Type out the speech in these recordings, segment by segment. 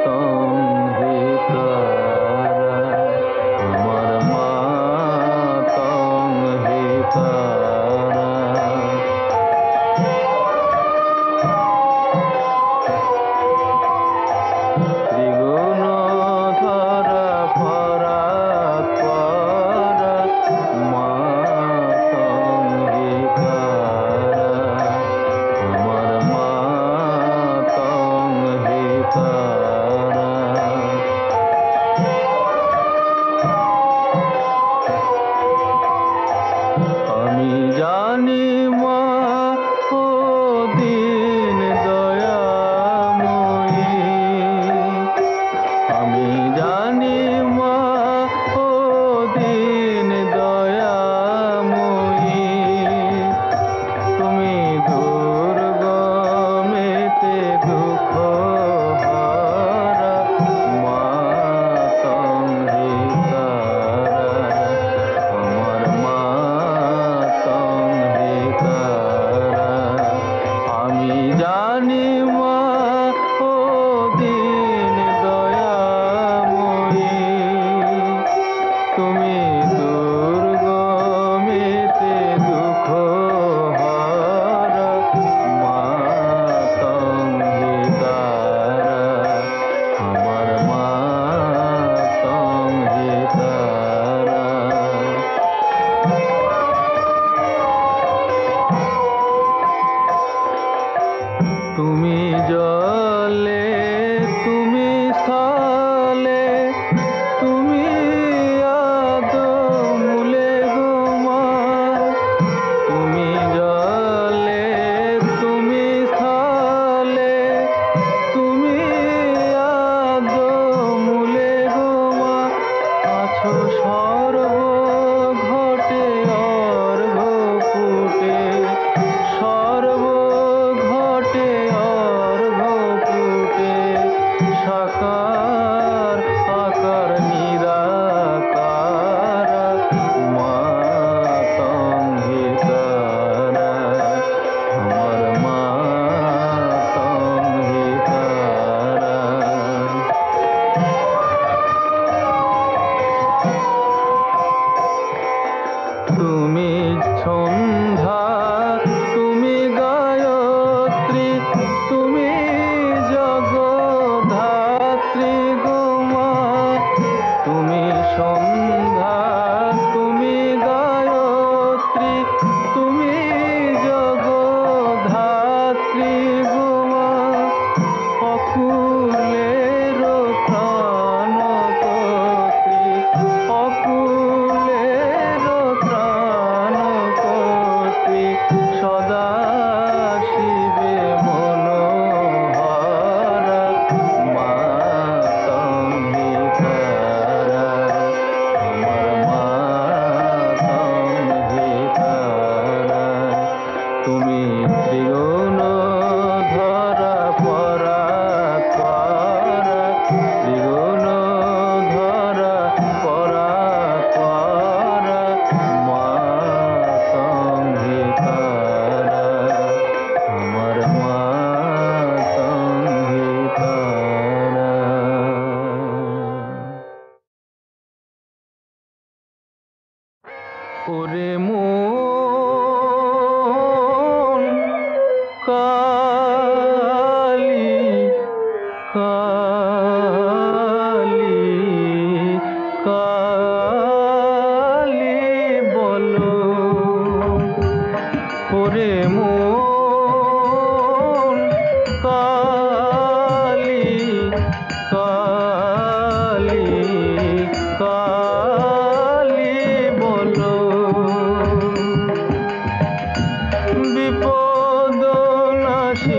ওরে মন কালি কালি কালি বলো, ওরে মন কালি কালি কালি বলো, বিপদ নাশি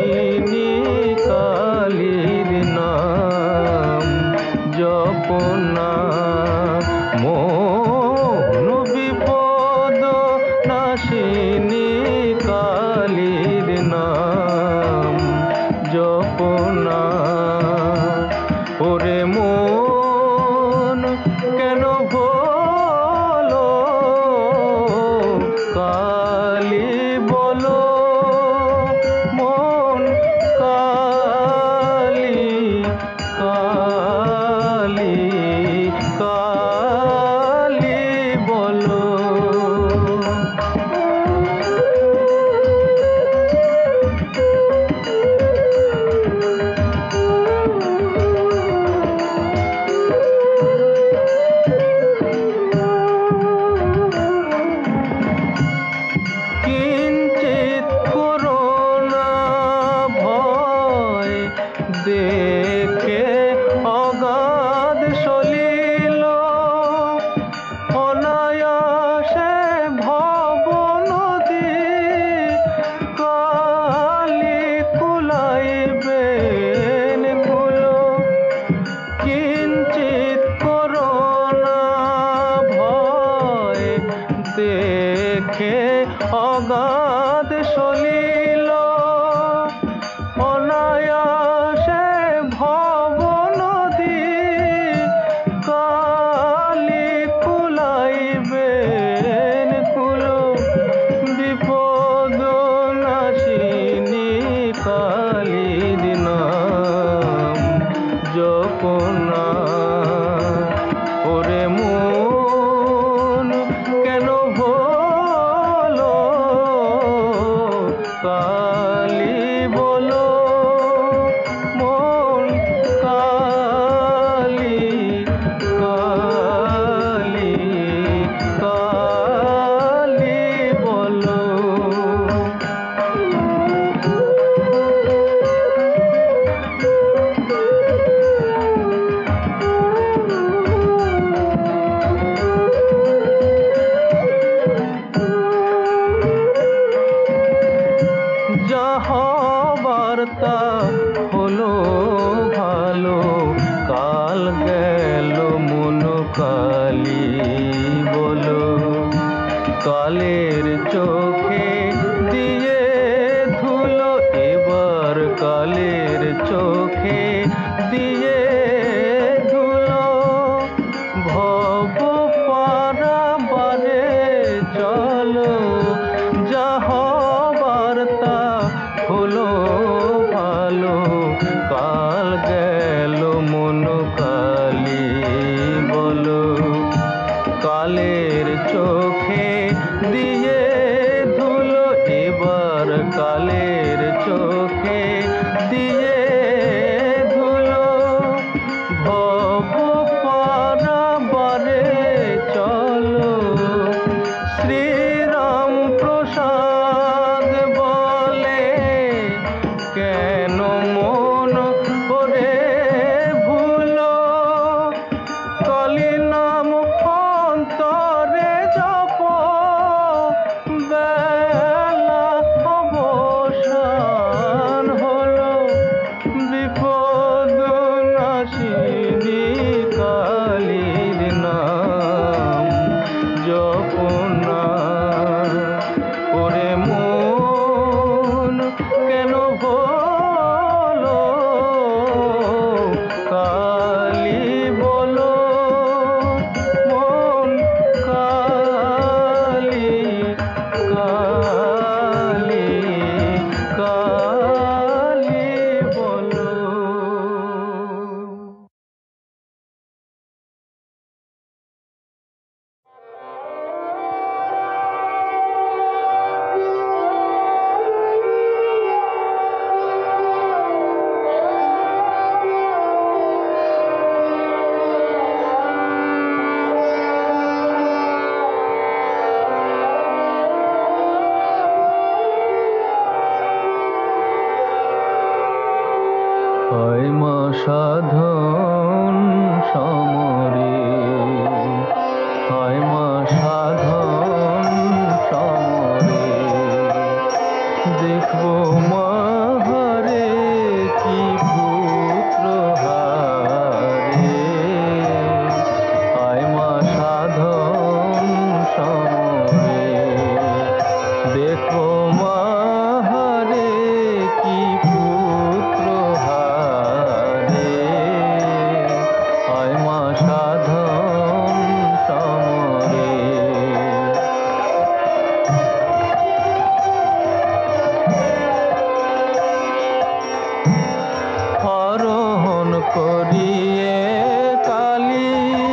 বার্তা হলো ভালো, কাল গেল মন কালি বলো। কালের চোখে দিয়ে ধুলো, এবার কালের চোখে দিয়ে ধুলো। ভব পারাবারে চলো, যা হবার তা হলো ভালো, কাল গেল মন কালি বলো। কালের চোখে দিয়ে ধুলো, এবার কালের চোখে দিয়ে ধুলো। ভব পারাবারে চলো, শ্রীরাম প্রসাদ বলে কেন মন করে ভুলো। কালী নাম অন্তরে জপ, বেলা অবসান হলো। বিপদ নাশিনী কালীর নাম জপনা করে মন কেন হলো কালী বলো। মন কালী কালী কালী বলো। হয় মা সাধন সমরে, হয় মা সাধন সমরে। দেখবো মাহারে কি পুত্র হারে, হয় মা সাধন সমরে। দেখবো মাহারে কি পুত্র হারে, হয় মা সাধন সমরে। আরোহণ করিয়ে কালী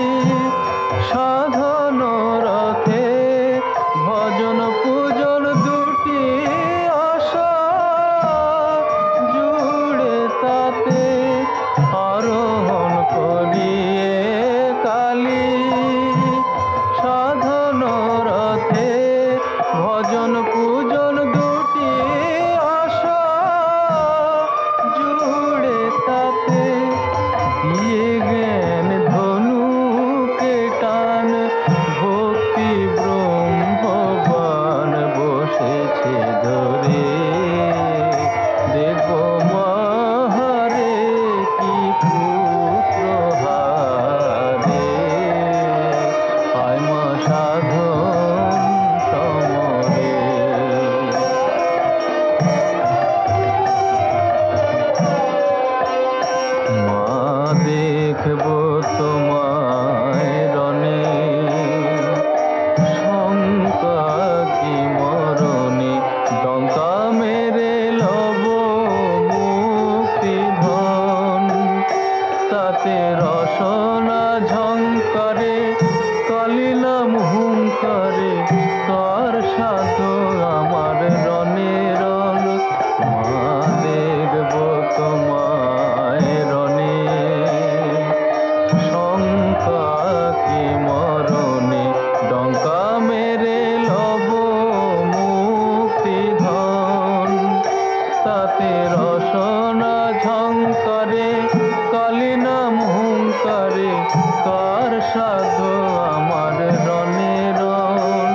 সাধন রথে, ভজন পূজন দুটি আশা জুড়ে তাতে। আরোহণ করিয়ে কালী সাধন রথে, ভজন পূজন দুটি আশা জুড়ে তাতে। দিয়ে জ্ঞান ধনুকে টান, ভক্তি ব্রহ্মবান বসেছে ধরে। দেখবো মাহারে কি পুত্র হারে, হয় মা সাধন সমরে। মা দেখবো তোমায় রণে, শঙ্কা কি মরণে। ডঙ্কা মেরে লব মুক্তি ধন, তাতে রসনা ঝঙ্কারে। কালী নাম হুঙ্কারে, কার সাধ আমার রণে রণ। মা দেখবো তোমায় রণে, শঙ্কা কি মরণে। ডঙ্কা মেরে লব মুক্তি ধন, তাতে রসনা ঝঙ্কারে। কালী নাম হুঙ্কারে, কার সাধ আমার রণে রণ।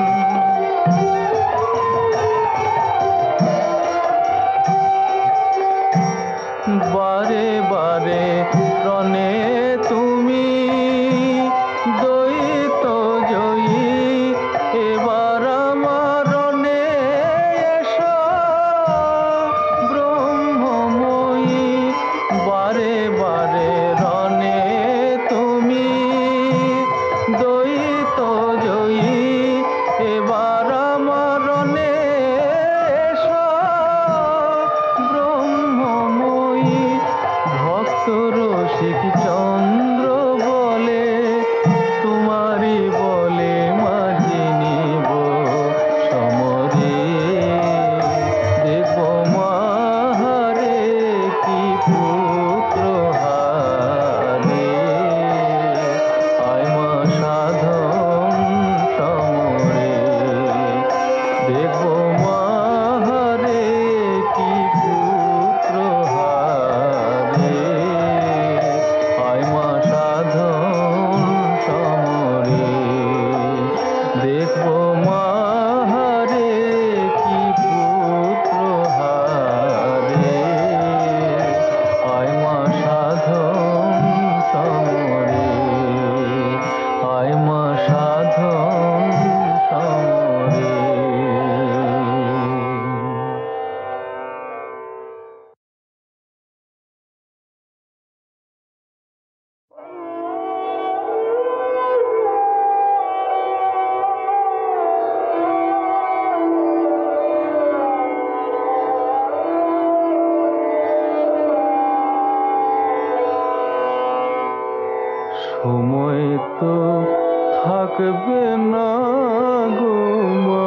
সময় তো থাকবে না গো মা,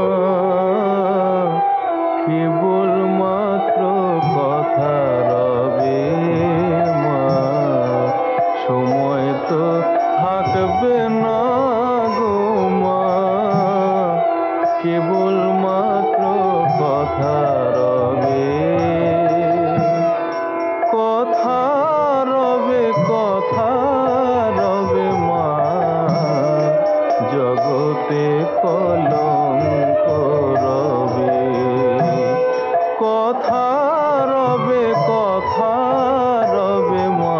কেবল মাত্র কথা রবে মা। সময় তো থাকবে না গো মা, কেবল মাত্র কথা রবে। কথা রবে, কথা রবে মা, জগতে কলঙ্ক রবে। কথা রবে, কথা রবে মা,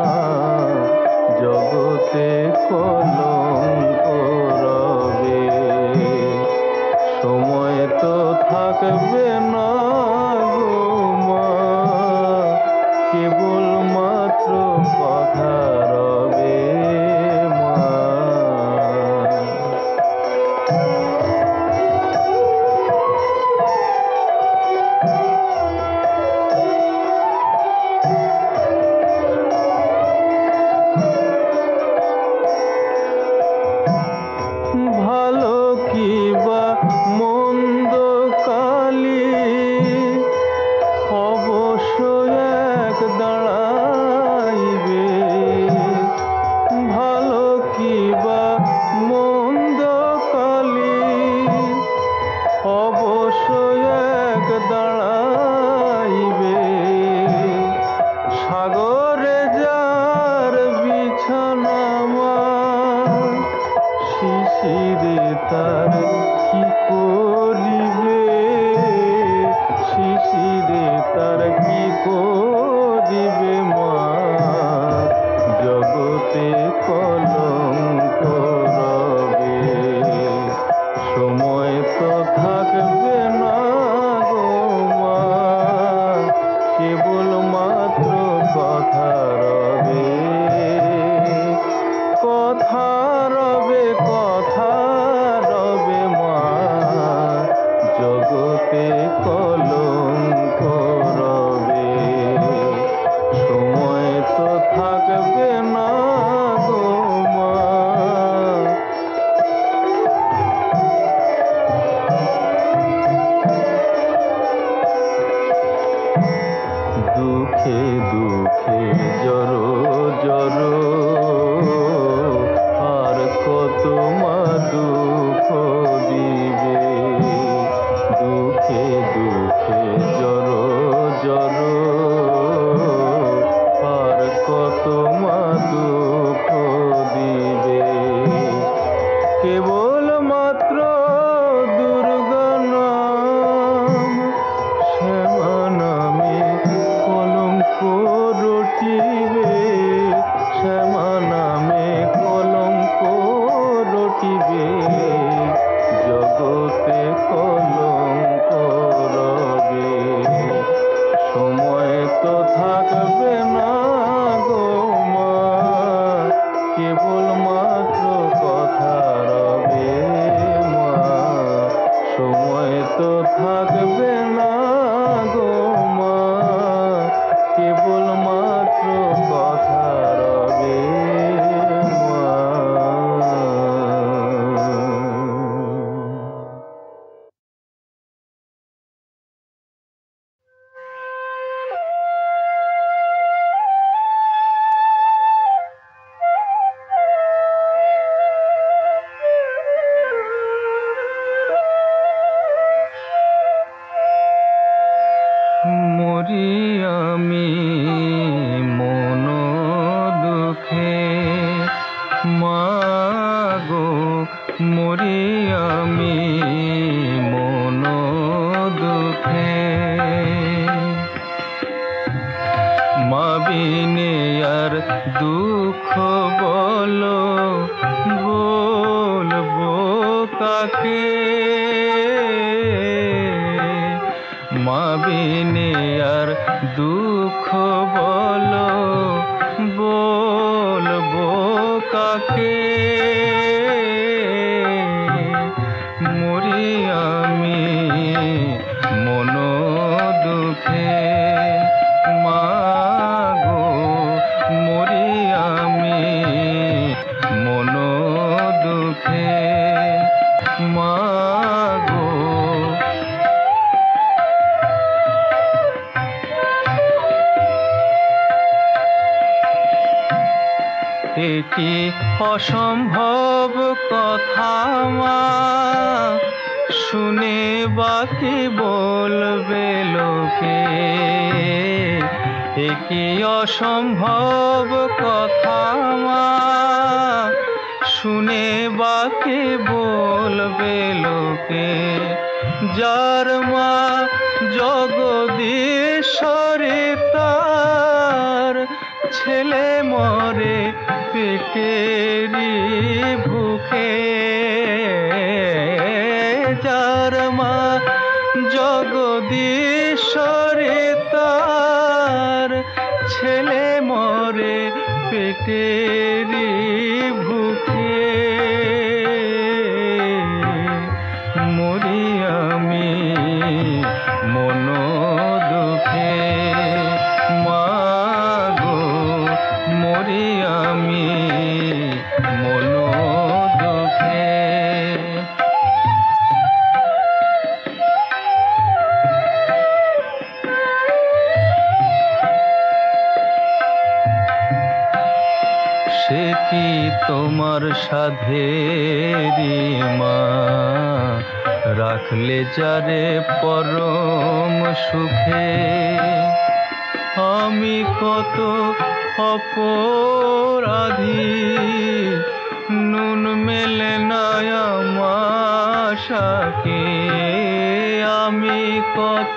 জগতে কলঙ্ক রবে। সময় তো থাকবে না গো মা, কেবল মাত্র কথা রবে মা। ভালো কি বা মন্দ কালি অবশ্য এক দাঁড়াইবে। ভালো কি বা মন্দ কালি অবশ্য এক দাঁড়াইবে। সাগরে যার বিছানা মা, শিশিরে তার কি করিবে, শিশিরে তার কি করিবে মা, জগতে কলঙ্ক রবে। সময় তো থাকবে না গো মা, কেবল মাত্র কথা রবে। কথা রবে, কথা রবে মা, জগতে কলঙ্ক রবে। সময় তো থাকবে না গো মা। দুঃখে দুঃখে জড়ো জড়ো, আর কত মা দুঃখ দিবে। দুঃখে দুঃখে জড়ো জড়ো, আর কত মা দুঃখ দিবে। কেবল মাত্র দুর্গা নাম, শ্যামা নামে কলঙ্ক রটিবে। শ্যামা নামে কলঙ্ক রটিবে, জগতে কলঙ্ক রবে। সময় তো থাকবে না গো মা, কেবল মাত্র কথা রবে মা। সময় তো থাকবে না গো মা, কেবল মাত্র কথা রবে মা। মরি আমি মন দুঃখে মা গো, মরি আমি মন দুঃখে। মা বিনে আর দুঃখ বলো, বলবো কাকে। মা বিনে আর দুঃখ বলো, বলবো কাকে। মরি আমি মন দুঃখে মা গো, মরি আমি কি অসম্ভব কথা মা, শুনে বাকি বলবে লোকে। কি অসম্ভব কথা মা, শুনে বাকি বলবে লোকে। যার মা জগদীশ্বরে তার ছেলে মরে পেটেরই ভুখে। যার মা জগদীশ্বরে তার ছেলে মরে পেটেরই ভুখে। মরি আমি মন দুঃখে মা গো, মরি আমি মন দুঃখে। সে কি তোমার সাধেরি মা, রাখলে যারে পরম সুখে। আমি কত অপরাধী, নুন মেলে না আমার শাকে। আমি কত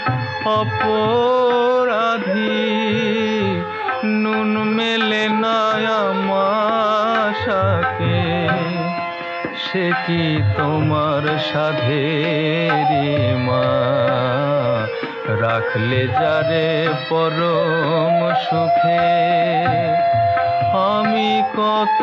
অপরাধী, নুন মেলে না আমার শাকে। সে কি তোমার সাধেরি মা, রাখলে যারে পরম সুখে। আমি কত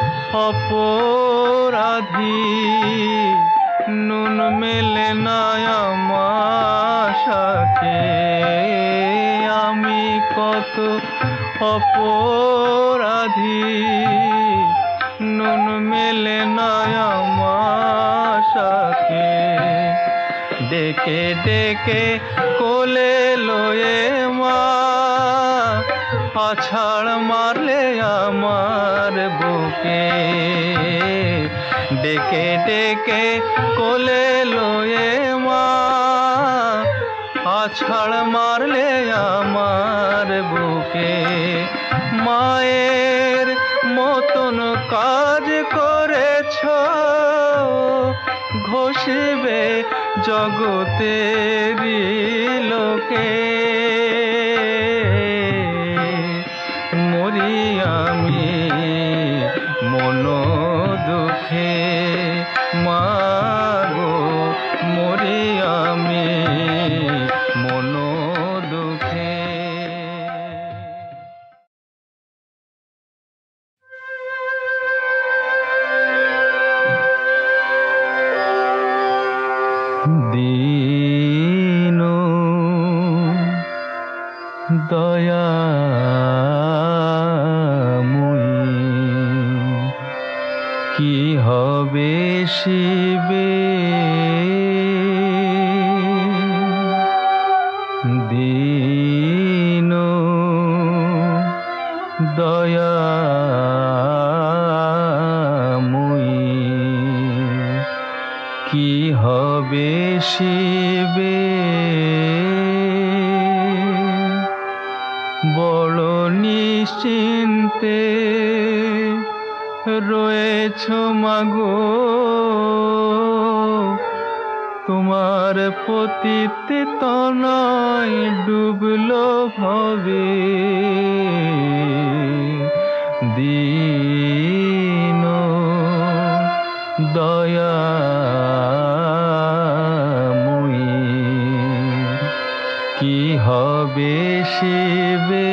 অপরাধী, নুন মেলে না আমার শাকে। আমি কত অপরাধী, নুন মেলে না আমার শাকে। ডেকে ডেকে কোলে লয়ে মা, আছাড় মারলে আমার বুকে। ডেকে ডেকে কোলে লয়ে মা, আছাড় মারলে আমার বুকে। মায়ের মতন কাজ করেছ, ঘষিবে জগতেরই লোকে। মরি আমি মন দুঃখে মা গো, মরি আমি মন দুঃখে। দীন দয়াময়ী, কি হবে শিবে। দীন দয়াময়ী, কি হবে শিবে। বড় নিশ্চিন্তে রয়েছ মাগো, তোমার পতিত তনয় ডুবলো ভবে। দীন দয়াময়ী, কি হবে শিবে।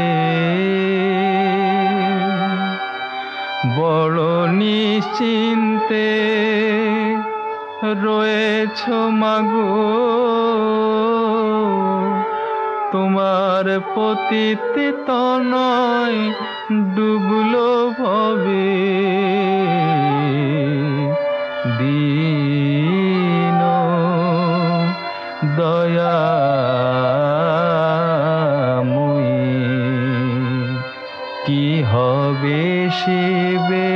বড় নিশ্চিন্তে রয়েছ মাগো, তোমার পতিত তনয় ডুবলো ভবে। দীন দয়াময়ী, কি হবে শিবে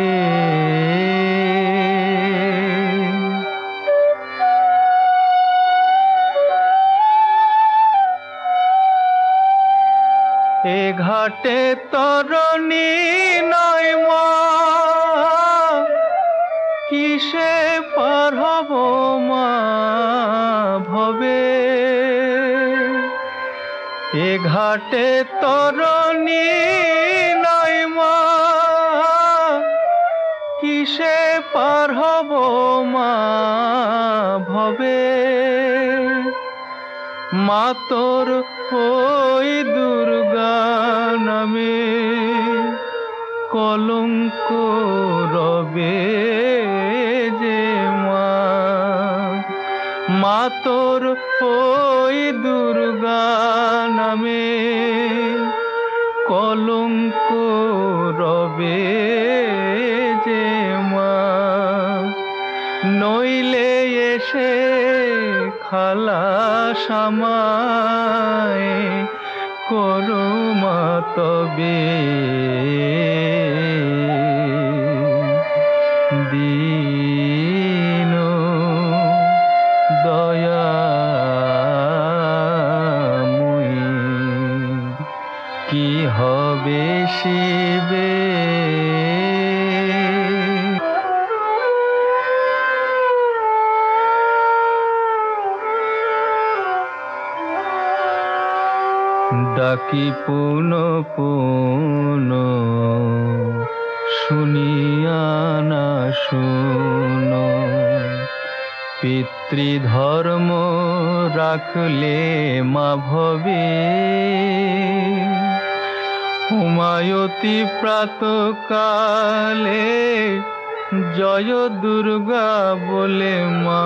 এ ঘাটে তরণী নয় মা কিসে পার হব মা ভবে এ ঘাটে তরণী নয় মা কিসে পার হব মা ভবে মা তোর ওই দুর্গা নামে কলঙ্ক রবে যে মা মা তোর ওই দুর্গা নামে কলঙ্ক রবে যে মা নইলে এসে খালাস আমায় করো মা তবে দীন দয়াময়ী কি হবে শিবে ডাকি পুন পুন শুনিয়া না শুনো পিতৃধর্ম রাখলে মা ভবে হুমায়তি প্রাতকালে জয় দুর্গা বলে মা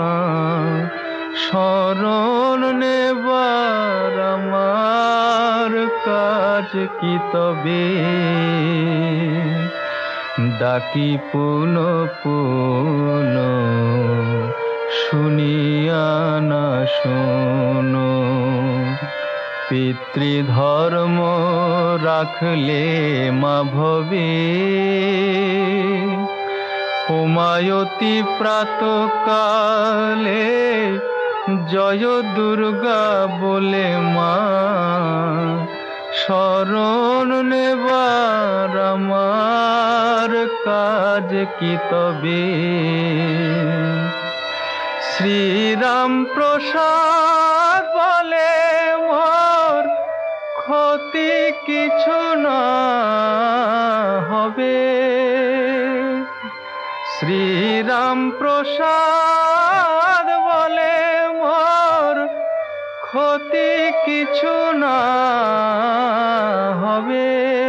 শরণ নেবার আমার কাজ কি তবে ডাকি পুন পুন শুনিয়া না শোনো পিতৃধর্ম রাখলে মা ভবে হুমায়তি প্রাতকালে জয় দুর্গা বলে মা শরণ নেবার আমার কাজ কি তবে শ্রীরাম প্রসাদ বলে মোর ক্ষতি কিছু না হবে শ্রীরাম প্রসাদ বলে মোর ক্ষতি কিছু না হবে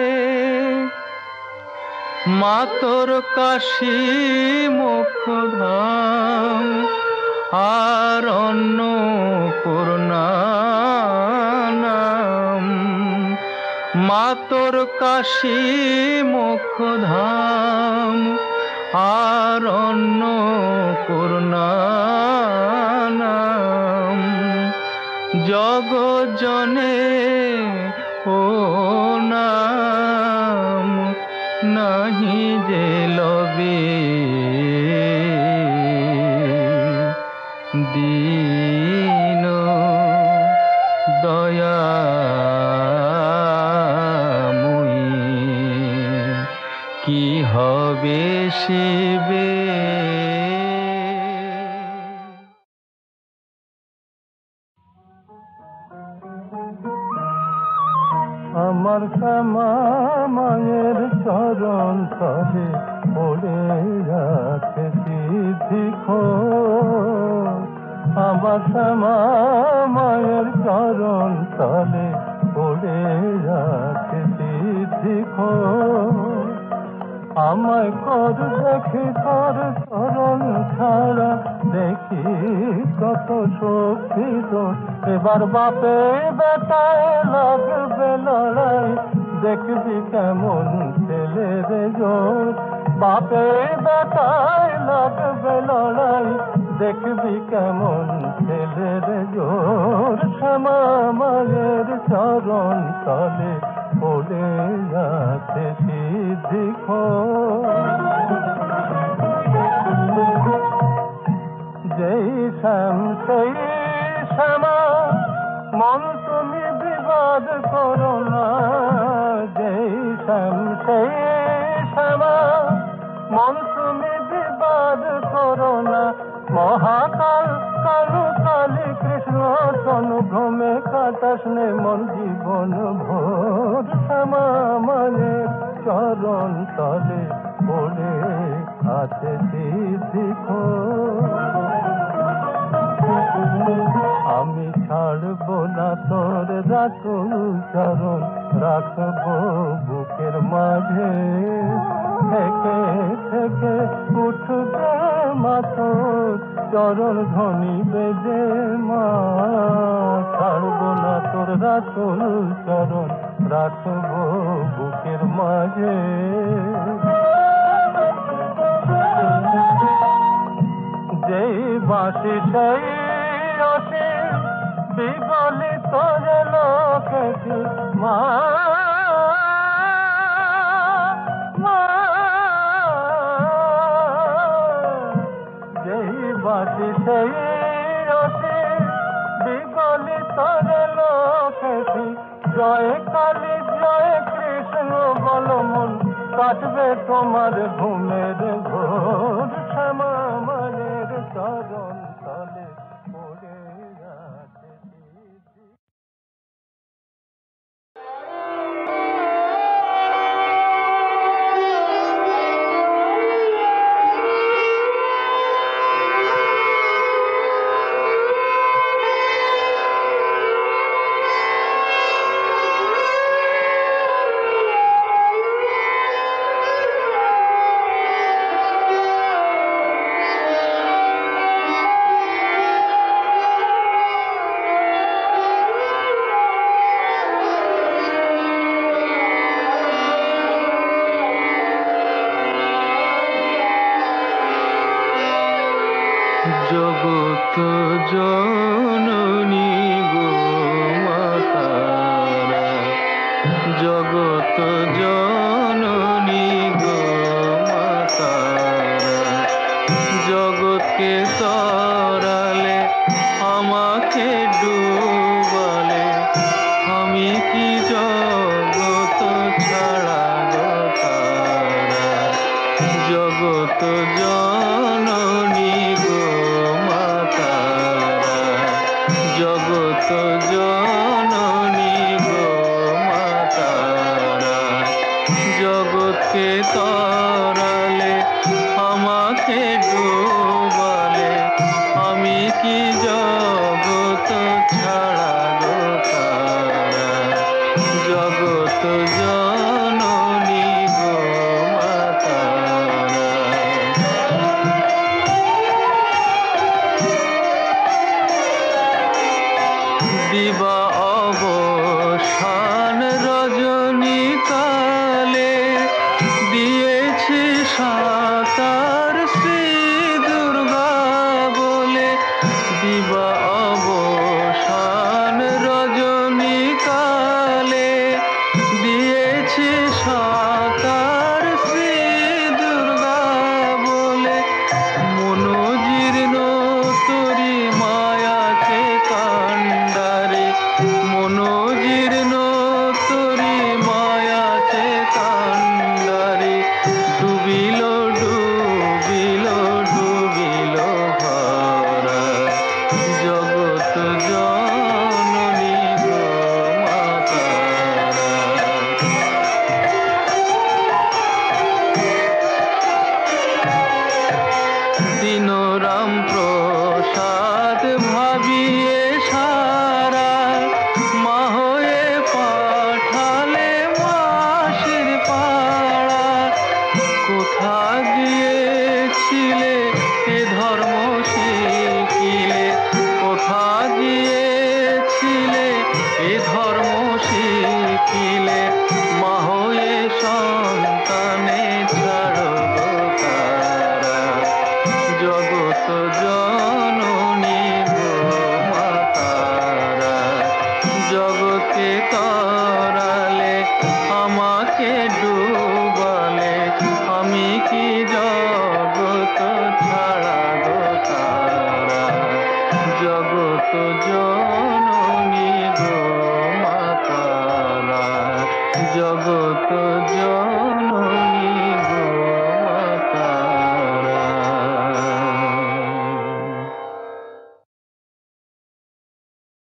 মা তোর কাশী মুখধাম আর অন্য করুণা নাম মা তোর কাশী মুখধাম আর অন্য করুণা নাম জগজনে ও নাম নাহি যে লবে দীন দয়াময়ী কি হবে শিবে আমার শ্যামা মায়ের চরণ তলে পড়ে আছে সিদ্ধি আমার শ্যামা মায়ের চরণ তলে পড়ে আছে সিদ্ধি আমায় কর দেখি তোর চরণ ছাড়া দেখি কত শক্তি তোর এবার বাপে বেটায় লাগবে লড়াই দেখবি কেমন ছেলে রে জোর বাপে বেটায় লাগবে লড়াই দেখবি কেমন ছেলে রে জোর শ্যামা মায়ের চরণ তলে পড়ে আছে সিদ্ধিখো যেই শ্যাম সেই শ্যামা মন তুমি বিবাদ করো না যেই শ্যাম সেই শ্যামা মন তুমি বিবাদ করো না মহাকাল কালু কালী কৃষ্ণ তনু ভ্রমে কাটাস নে মন জীবন ভোর শ্যামা মানে চরণ তলে পড়ে আছে সিদ্ধিখো আমি ছাড়ব না তোর রাতুল চরণ রাখবো বুকের মাঝে থেকে থেকে উঠবে মাথর চরণ ধ্বনি বেজে মা ছাড়ব না তোর রাতুল চরণ রাখবো বুকের মাঝে যেই বাসি সেই অসি বিগলিত লোকে মা যেই বাসি সেই অসি বিগলিত লোকে জয় কালী জয় কৃষ্ণ বল মন কাটবে তোমার ঘুমের ঘোর শ্যামা মানের চরণ তলে পড়ে আছে জগত জননী গো মাতারা জগত জননী গো মাতারা জগৎকে তরালে আমাকে ডুবালে আমি কি জগত ছাড়া গো তারা জগত জননী গো মাতারা জগত জননী গো মাতারা জগৎকে তরালে আমাকে ডুবালে আমি কি জগত ছাড়া গো তারা জগত জননী